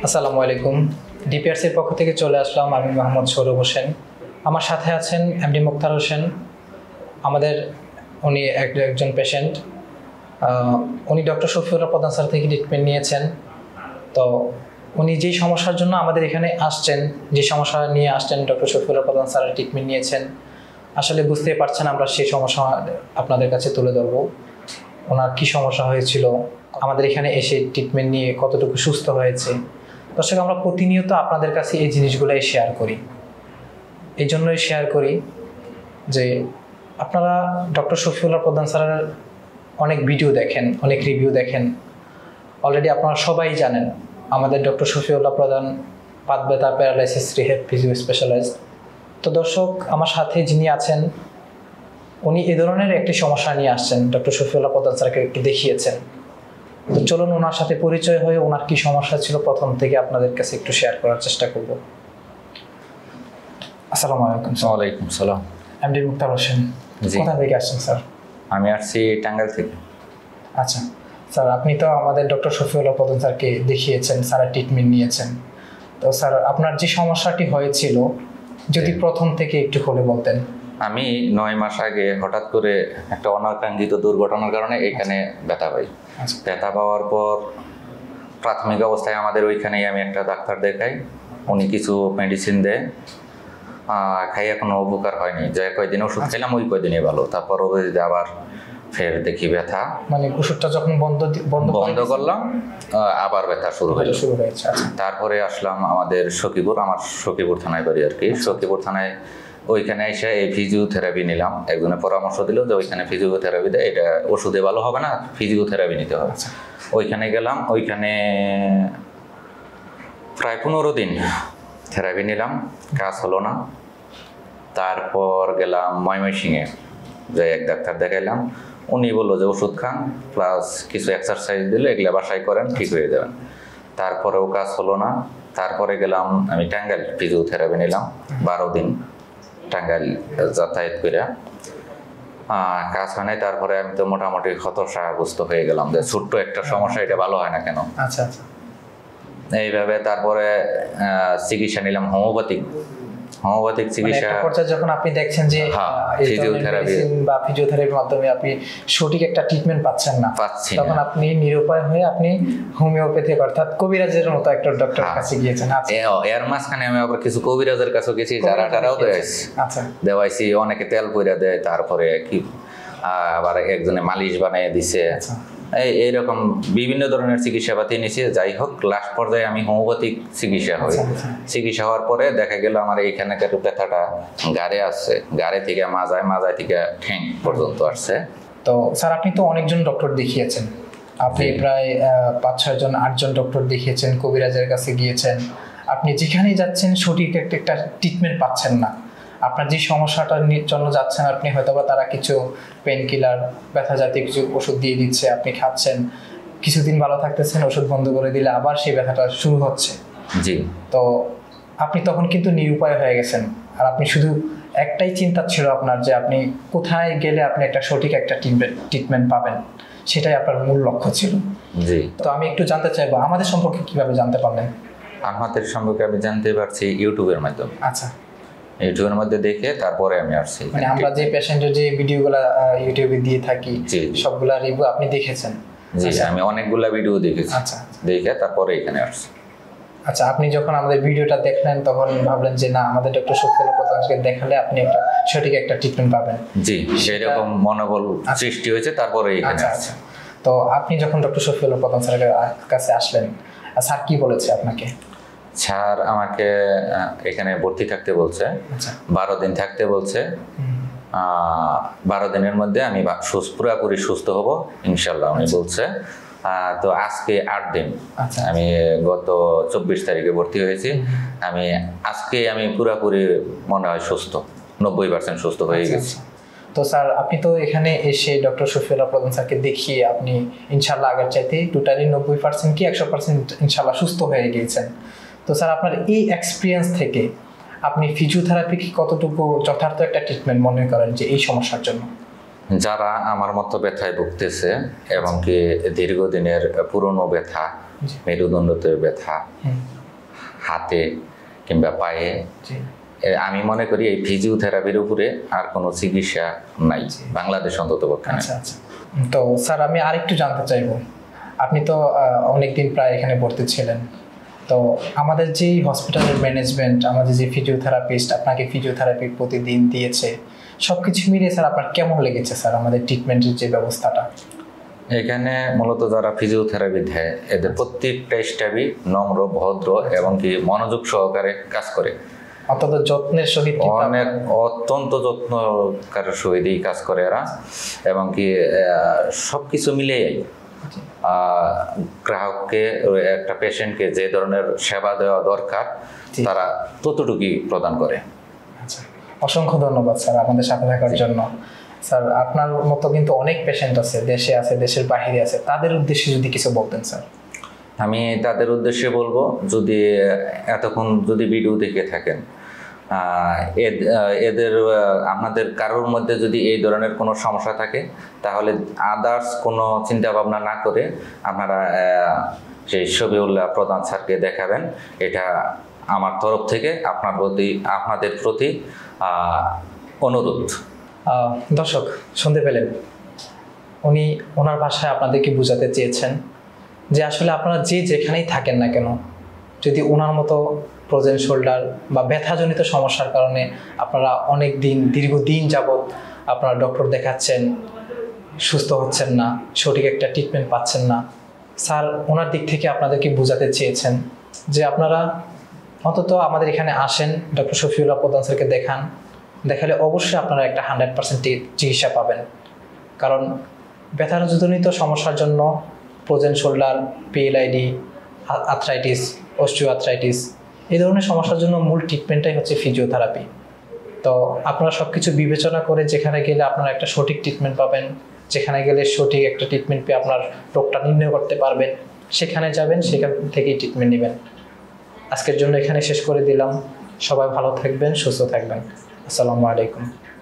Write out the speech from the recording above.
আসসালামু আলাইকুম। ডিপিআরসির পক্ষ থেকে চলে আসলাম, আমি মোহাম্মদ সৌরভ হোসেন। আমার সাথে আছেন এমডি মুক্তার হোসেন। উনি একজন পেশেন্ট। উনি ডক্টর শফিউল্লাহ প্রধান স্যার থেকে ট্রিটমেন্ট নিয়েছেন। তো উনি যেই সমস্যার জন্য আমাদের এখানে আসছেন, যে সমস্যা নিয়ে আসছেন, ডক্টর শফিউল্লাহ প্রধান স্যারের ট্রিটমেন্ট নিয়েছেন। আসলে বুঝতেই পারছেন, আমরা সেই সমস্যা আপনাদের কাছে তুলে ধরবো। ওনার কী সমস্যা হয়েছিল, আমাদের এখানে এসে ট্রিটমেন্ট নিয়ে কতটুকু সুস্থ হয়েছে। দর্শক, আমরা প্রতিনিয়ত আপনাদের কাছে এই জিনিসগুলোই শেয়ার করি। এই জন্যই শেয়ার করি যে আপনারা ডক্টর শফিউল্লাহ প্রধান স্যারের অনেক ভিডিও দেখেন, অনেক রিভিউ দেখেন। অলরেডি আপনারা সবাই জানেন আমাদের ডক্টর শফিউল্লাহ প্রধান পাত ব্যথা, প্যারালাইসিস রিহ্যাব ফিজিও স্পেশালাইজড। তো দর্শক, আমার সাথে যিনি আছেন উনি এ ধরনের একটি সমস্যা নিয়ে আসছেন, ডক্টর শফিউল্লাহ প্রধান স্যারকে একটু দেখিয়েছেন। তো চলুন ওনার সাথে পরিচয় হয়ে ওনার কি সমস্যা ছিল প্রথম থেকে আপনাদের কাছে একটু শেয়ার করার চেষ্টা করব। আসসালামু আলাইকুম। ওয়ালাইকুম সালাম। এমডি মুক্তার হোসেন, কোথা থেকে আসছেন স্যার? আমি আসছি টাঙ্গাইল থেকে। আচ্ছা স্যার, আপনি তো আমাদের ডক্টর শফিউল্লাহ প্রধান স্যারকে দেখিয়েছেন, স্যারের ট্রিটমেন্ট নিয়েছেন। তো স্যার, আপনার যে সমস্যাটি হয়েছিল যদি প্রথম থেকে একটু খুলে বলতেন। আমি 9 মাস আগে হঠাৎ করে একটা অনাকাঙ্ক্ষিত দুর্ঘটনার কারণে এখানে ব্যথা পাই। ব্যথা পাওয়ার পর প্রাথমিক অবস্থায় আমাদের ওইখানেই আমি একটা ডাক্তার দেখাই। উনি কিছু মেডিসিন দেয়, খাইয়ে কোনো উপকার হয়নি। যে কয়দিন ওষুধ খেলাম ওই কয়দিনই ভালো, তারপর আবার ফের দেখি ব্যথা। মানে ওষুধটা যখন বন্ধ করলাম আবার ব্যথা শুরু হয়েছে। তারপরে আসলাম আমাদের আমার সখীপুর থানায় বাড়ি আর কি। সখীপুর থানায় ওইখানে এসে এই ফিজিওথেরাপি নিলাম। একজনের পরামর্শ দিল যে ওইখানে ফিজিওথেরাপি দেয়, এটা ওষুধে ভালো হবে না, ফিজিওথেরাপি নিতে হবে। ওইখানে গেলাম, ওইখানে প্রায় 15 দিন থেরাপি নিলাম, কাজ হলো না। তারপর গেলাম ময়মনসিংহে, যে এক ডাক্তার দেখাইলাম। উনি বললো যে ওষুধ খান প্লাস কিছু এক্সারসাইজ দিলে এগুলো বাসায় করেন, ঠিক হয়ে যাবেন। তারপরেও কাজ হলো না। তারপরে গেলাম আমি টাঙ্গাইল, ফিজিওথেরাপি নিলাম 12 দিন টাঙ্গাইল যাতায়াত করে, কাজ হয় নাই। তারপরে আমি তো মোটামুটি হতাশাগ্রস্ত হয়ে গেলাম যে ছোট্ট একটা সমস্যা, এটা ভালো হয় না কেন। আচ্ছা, এইভাবে তারপরে চিকিৎসা নিলাম হোমিওপ্যাথিক চিকিৎসা। যখন আপনি দেখছেন যে ফিজিওথেরাপির মাধ্যমে আপনি সঠিক একটা ট্রিটমেন্ট পাচ্ছেন না, তখন আপনি নিরুপায় হয়ে আপনি হোমিওপ্যাথিক অর্থাৎ কবিরাজের মতো একটা ডক্টরের কাছে গিয়েছেন। এর মাঝখানে আমি আবার কিছু কবিরাজের কাছে গেছি, যারাও দেওয়াইছি। অনেকে তেল কইরা দেয়, তারপরে কি আবার একজনে মালিশ বানিয়ে দিছে। এইরকম বিভিন্ন ধরনের চিকিৎসা পাতি নিয়েছি। যাই হোক, লাস্ট পর্যায়ে আমি হোমিওপ্যাথিক চিকিৎসা হই। চিকিৎসা হওয়ার পরে দেখা গেল আমার এইখানকার ব্যথাটা গাড়ে আসছে, গাড়ে থেকে মাজায় থেকে ঠ্যাং পর্যন্ত আসছে। তো স্যার, আপনি তো অনেকজন ডক্টর দেখিয়েছেন, আপনি প্রায় 5-6 জন 8 জন ডক্টর দেখিয়েছেন, কবিরাজের কাছে গিয়েছেন। আপনি যেখানেই যাচ্ছেন সঠিক একটা ট্রিটমেন্ট পাচ্ছেন না। আপনার যে সমস্যাটার জন্য যাচ্ছেন, আপনি হয়তোবা তারা কিছু পেন কিলার, ব্যথা জাতীয় কিছু ওষুধ দিয়ে দিচ্ছে, আপনি খাচ্ছেন, কিছুদিন ভালো থাকতেছেন, ওষুধ বন্ধ করে দিলে আবার সেই ব্যথাটা শুরু হচ্ছে। জি। তো আপনি তখন কিন্তু নিরুপায় হয়ে গেছেন। আর আপনি শুধু একটাই চিন্তা ছিল আপনার, যে আপনি কোথায় গেলে আপনি একটা সঠিক একটা ট্রিটমেন্ট পাবেন, সেটাই আপনার মূল লক্ষ্য ছিল। জি। তো আমি একটু জানতে চাইবো আমাদের সম্পর্কে কিভাবে জানতে পারলেন? আমাদের সম্পর্কে আমি জানতে পারছি ইউটিউবের মাধ্যমে। আচ্ছা, ইউটিউবের মধ্যে দেখে তারপরে আমি আসছি। মানে আমরা যে পেশেন্টের যে ভিডিওগুলো ইউটিউবে দিয়ে থাকি সবগুলা রিভিউ আপনি দেখেছেন? জি, আমি অনেকগুলা ভিডিও দেখেছি। আচ্ছা, দেখে তারপরে এখানে আসছি। আচ্ছা, আপনি যখন আমাদের ভিডিওটা দেখলেন তখন ভাবলেন যে না, আমাদের ডক্টর শফিউল্লাহ প্রধান স্যারকে দেখালে আপনি একটা সঠিক একটা ট্রিটমেন্ট পাবেন। জি, সেরকম মনোবল সৃষ্টি হয়েছে, তারপরে এখানে আসছি। তো আপনি যখন ডক্টর শফিউল্লাহ প্রধান স্যারের কাছে আসলেন, স্যার কি বলেছে আপনাকে? স্যার আমাকে এখানে ভর্তি থাকতে বলছে, 12 দিন থাকতে বলছে। 12 দিনের মধ্যে আমি পুরোপুরি সুস্থ হব ইনশাল্লাহ উনি বলছে। তো আজকে 8 দিন, আমি গত 24 তারিখে ভর্তি হয়েছি। আজকে আমি পুরোপুরি মনে হয় সুস্থ, 90% সুস্থ হয়ে গেছি। তো স্যার, আপনি তো এখানে এসে ডক্টর শফিউল্লাহ প্রধান স্যারকে দেখিয়ে আপনি ইনশাল্লাহ আগের চাইতে টোটালি 90% কি 100% ইনশাল্লাহ সুস্থ হয়ে গিয়েছেন। তো স্যার, আপনার এই এক্সপিরিয়েন্স থেকে আপনি ফিজিওথেরাপি কি কতটুকু যথার্থ একটা ট্রিটমেন্ট মনে করেন যে এই সমস্যার জন্য? যারা আমার মতো ব্যথায় ভুগতেছে এবং কি দীর্ঘদিনের পুরনো ব্যথা জি। মেরুদণ্ডতে ব্যথা, হুম, হাতে কিংবা পায়ে। জি। আমি মনে করি এই ফিজিওথেরাপির উপরে আর কোনো চিকিৎসা নাই বাংলাদেশ অন্তত পক্ষে নাই। আচ্ছা আচ্ছা। তো স্যার আমি আরেকটু জানতে চাইবো, আপনি তো অনেকদিন প্রায় এখানে ভর্তি ছিলেন, তো আমাদের যে হসপিটালের ম্যানেজমেন্ট, আমাদের যে ফিজিওথেরাপিস্ট আপনাকে ফিজিওথেরাপি প্রতিদিন দিয়েছে, সব কিছু মিলিয়ে স্যার আপনার কেমন লেগেছে স্যার আমাদের ট্রিটমেন্টের যে ব্যবস্থাটা? এখানে মূলত যারা ফিজিওথেরাপি দেয় এদের প্রত্যেকটা স্টাফই নম্র, ভদ্র এবং কি মনোযোগ সহকারে কাজ করে। অত্যন্ত যত্নের সহিত অনেক অত্যন্ত যত্নকারের সহিতই কাজ করে এরা, এবং কি সবকিছু মিলেই গ্রাহককে, একটা পেশেন্টকে যে ধরনের সেবা দেওয়া দরকার তারা ততটুকুই প্রদান করে। আচ্ছা, অসংখ্য ধন্যবাদ স্যার আমাদের সাথে থাকার জন্য। স্যার আপনার মতো কিন্তু অনেক পেশেন্ট আছে, দেশে আছে, দেশের বাইরে আছে, তাদের উদ্দেশ্যে যদি কিছু বলতেন স্যার। আমি তাদের উদ্দেশ্যে বলবো, যদি এতক্ষণ যদি ভিডিও দেখে থাকেন, এদের আপনাদের কারোর মধ্যে যদি এই ধরনের কোনো সমস্যা থাকে তাহলে আদার্স কোনো চিন্তা ভাবনা না করে আপনারা সেই শফিউল্লাহ প্রধান স্যারকে দেখাবেন। এটা আমার তরফ থেকে আপনাদের প্রতি অনুরোধ। দর্শক শুনতে পেলেন, উনি ওনার ভাষায় আপনাদেরকে বোঝাতে চেয়েছেন যে আসলে আপনারা যে যেখানেই থাকেন না কেন, যদি ওনার মতো ফ্রোজেন শোল্ডার বা ব্যথাজনিত সমস্যার কারণে আপনারা দীর্ঘদিন যাবৎ আপনারা ডক্টর দেখাচ্ছেন, সুস্থ হচ্ছেন না, সঠিক একটা ট্রিটমেন্ট পাচ্ছেন না, স্যার ওনার দিক থেকে আপনাদেরকে বোঝাতে চেয়েছেন যে আপনারা অন্তত আমাদের এখানে আসেন, ডক্টর শফিউল্লাহ প্রধান স্যারকে দেখালে অবশ্যই আপনারা একটা 100% চিকিৎসা পাবেন। কারণ ব্যথাজনিত সমস্যার জন্য frozen shoulder, PLID, arthritis, osteoarthritis, এই ধরনের সমস্যার জন্য মূল ট্রিটমেন্টটাই হচ্ছে ফিজিওথেরাপি। তো আপনারা সব কিছু বিবেচনা করে যেখানে গেলে আপনারা একটা সঠিক ট্রিটমেন্ট পাবেন, যেখানে গেলে সঠিক একটা ট্রিটমেন্ট পেয়ে আপনার রোগটা নির্ণয় করতে পারবেন, সেখানে যাবেন, সেখান থেকেই ট্রিটমেন্ট নেবেন। আজকের জন্য এখানে শেষ করে দিলাম। সবাই ভালো থাকবেন, সুস্থ থাকবেন। আসসালামু আলাইকুম।